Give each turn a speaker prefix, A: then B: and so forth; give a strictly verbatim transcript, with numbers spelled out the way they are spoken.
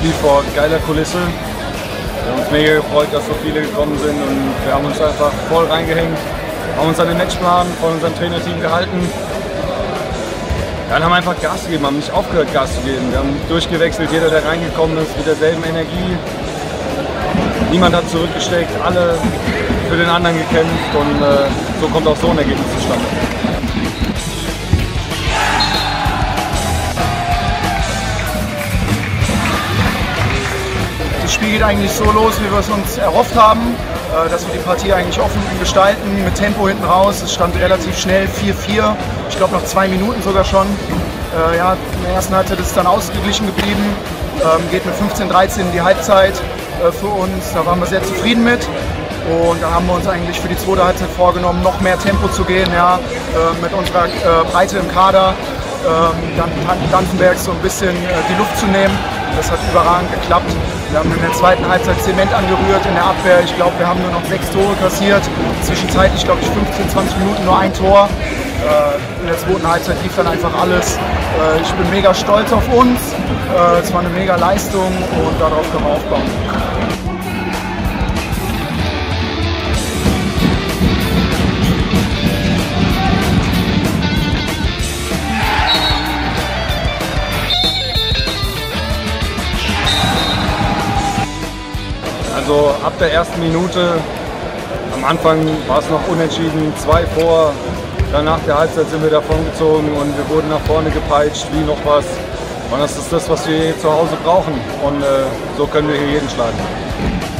A: Spiel vor geiler Kulisse. Wir haben uns mega gefreut, dass so viele gekommen sind und wir haben uns einfach voll reingehängt, haben uns an den Matchplan von unserem Trainerteam gehalten. Ja, und haben einfach Gas gegeben, haben nicht aufgehört Gas zu geben. Wir haben durchgewechselt, jeder der reingekommen ist mit derselben Energie. Niemand hat zurückgesteckt, alle für den anderen gekämpft und äh, so kommt auch so ein Ergebnis zustande.
B: Das Spiel geht eigentlich so los, wie wir es uns erhofft haben, dass wir die Partie eigentlich offen gestalten, mit Tempo hinten raus. Es stand relativ schnell vier vier, ich glaube nach zwei Minuten sogar schon. Ja, in der ersten Halbzeit ist es dann ausgeglichen geblieben, geht mit fünfzehn dreizehn in die Halbzeit für uns, da waren wir sehr zufrieden mit. Und dann haben wir uns eigentlich für die zweite Halbzeit vorgenommen, noch mehr Tempo zu gehen, ja, mit unserer Breite im Kader, dann Danfenberg so ein bisschen die Luft zu nehmen. Das hat überragend geklappt. Wir haben in der zweiten Halbzeit Zement angerührt in der Abwehr. Ich glaube, wir haben nur noch sechs Tore kassiert. Zwischenzeitlich, glaube ich, fünfzehn, zwanzig Minuten nur ein Tor. In der zweiten Halbzeit lief dann einfach alles. Ich bin mega stolz auf uns. Es war eine mega Leistung und darauf können wir aufbauen.
A: Also ab der ersten Minute, am Anfang war es noch unentschieden, zwei vor, dann nach der Halbzeit sind wir davongezogen und wir wurden nach vorne gepeitscht, wie noch was. Und das ist das, was wir zu Hause brauchen und äh, so können wir hier jeden schlagen.